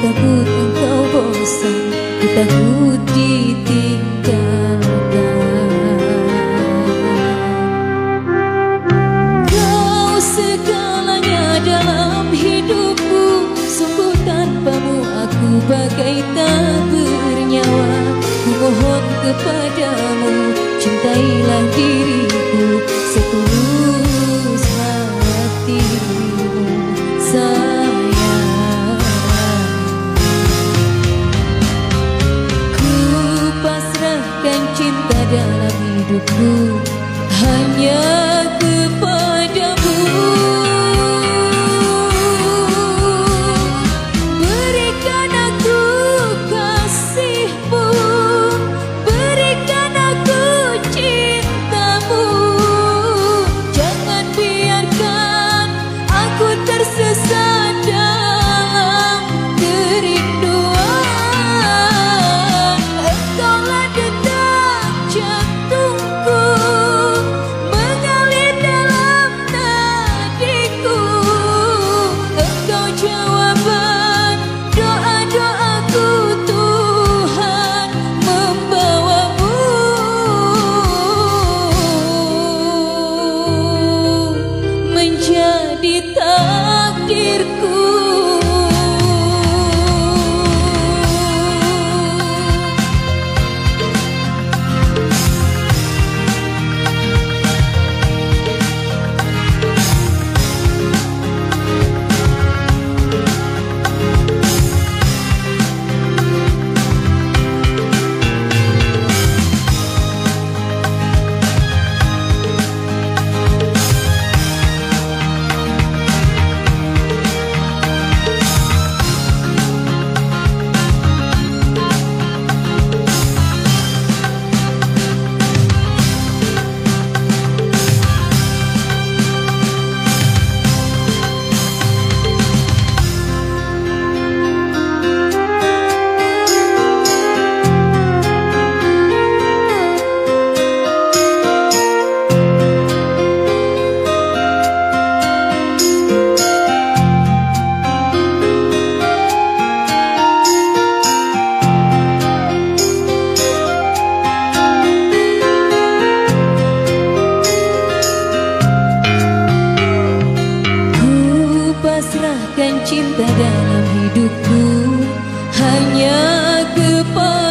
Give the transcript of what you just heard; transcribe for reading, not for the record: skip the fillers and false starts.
takut engkau bosan, ku takut ditinggalkan. Kau segalanya dalam hidupku, sungguh tanpamu aku bagai tak bernyawa. Ku mohon kepadamu, cintailah diriku setulus hatimu sayang. Ku pasrahkan cinta dalam hidupku hanya kepadamu. Berikan aku kasihmu, berikan aku cintamu. Jangan biarkan aku tersesat dalam kerinduan. Engkaulah detak jantungku, mengalir dalam nadiku. Engkau jawaban doa-doaku, Tuhan membawamu menjadi takdirku. Pasrahkan cinta dalam hidupku hanya kepada